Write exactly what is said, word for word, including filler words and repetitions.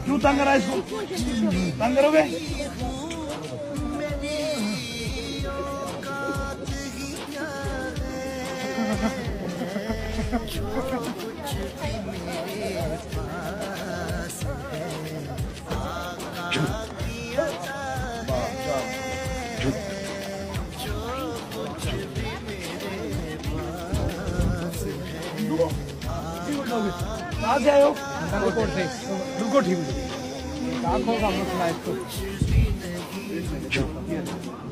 क्यों तंग करा इसको? तंग करोगे? कहाँ से आए हो? कोट से। बिल्कुल ठीक है। आँखों का मसला है इसको।